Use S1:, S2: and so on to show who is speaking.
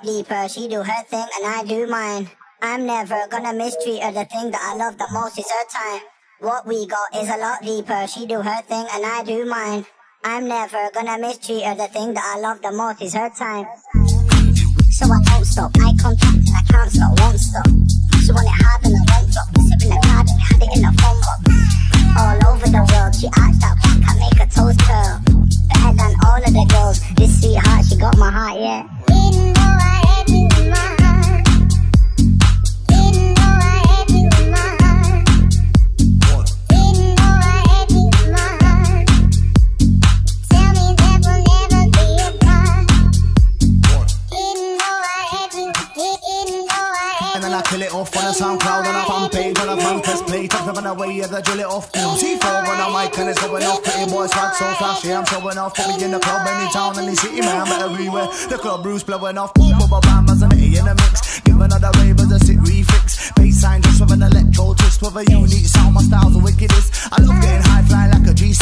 S1: deeper. She do her thing and I do mine. I'm never gonna mistreat her. The thing that I love the most is her time. What we got is a lot deeper. She do her thing and I do mine. I'm never gonna mistreat her. The thing that I love the most is her time. So I won't stop. Eye contact and I can't stop, won't stop. She want it hard and I won't drop. Sipping the card and had it in the phone box. All over the world, she arched that back, I make her toes curl. Better than all of the girls. This sweetheart, she got my heart, yeah. Didn't know I had you in my heart. Didn't know I had you in my heart. Didn't know I had you in my heart. Tell me that we'll never be apart. Didn't know I had you. Didn't know I had you.
S2: And then I kill it off on a SoundCloud on a fan page on a fan press play. Talk them on the way, yeah, they drill it off. C4 on a mic and it's going off. Pretty boys swag so flashy, I'm showing off. Put me in the club, any town, any city, man, but everywhere. The club Bruce blowing off. Boom, boom, bam, as an A in the mix. Give another ravers a sick refix. Bass sign just with an electro twist with a unique sound. My style's the wickedest. I love getting high, flying like a G6.